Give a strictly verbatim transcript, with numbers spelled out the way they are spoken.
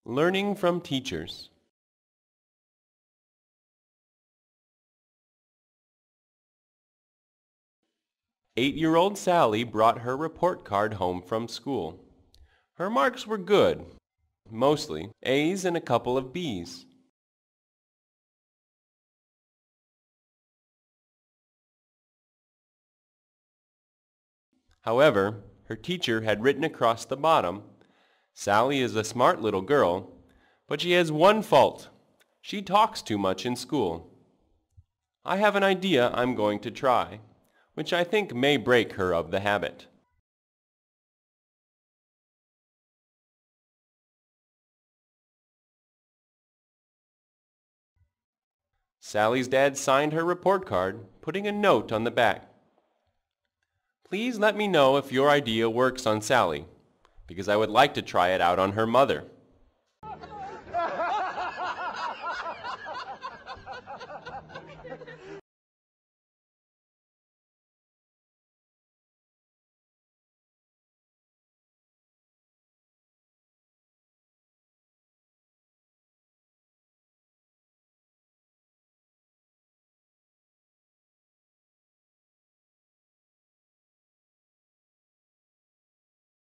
Learning from teachers. Eight-year-old Sally brought her report card home from school. Her marks were good, mostly A's and a couple of B's. However, her teacher had written across the bottom, "Sally is a smart little girl, but she has one fault. She talks too much in school. I have an idea I'm going to try, which I think may break her of the habit." Sally's dad signed her report card, putting a note on the back. "Please let me know if your idea works on Sally, because I would like to try it out on her mother."